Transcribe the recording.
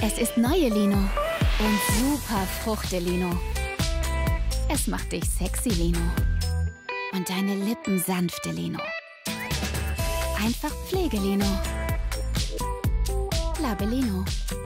Es ist neue Lino und super Fruchte-Lino. Es macht dich sexy, Lino. Und deine Lippen sanfte, Lino. Einfach Pflege, Lino. Labellino.